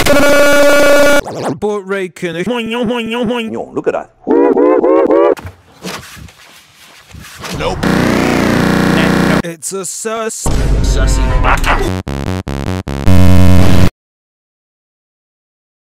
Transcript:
But Raken. Look at that. Nope. It's a sus. Sussy.